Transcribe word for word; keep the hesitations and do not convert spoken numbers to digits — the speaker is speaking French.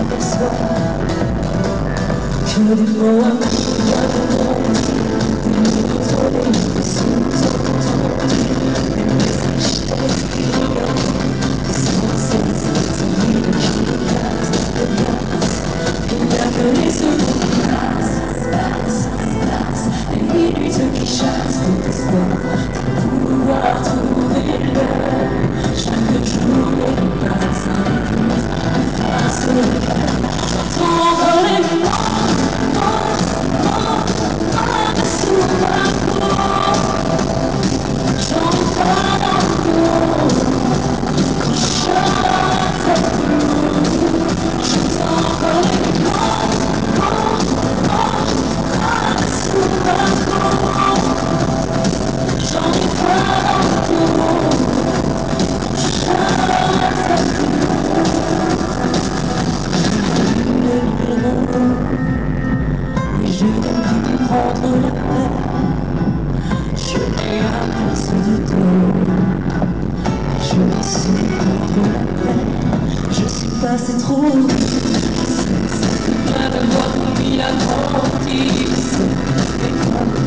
m'aperçois que des mots à moi de monde, des nuits de soleil, des sous entendus, des messages t'écrivant, des silences, des nuits de casse, de glace, il n'y a que les secondes qui passent, passent, passent, des minutes qui chassent tout espoir, de pouvoir trouver l'heure, chaque jour est passe avec moi, face au cœur, j'entends les mots. Je n'ai pu prendre la peine, je n'ai un perso de dos, je me suis prendre la peine, je suis passé trop vite, ça fait mal de voir comme il a grandi, et comme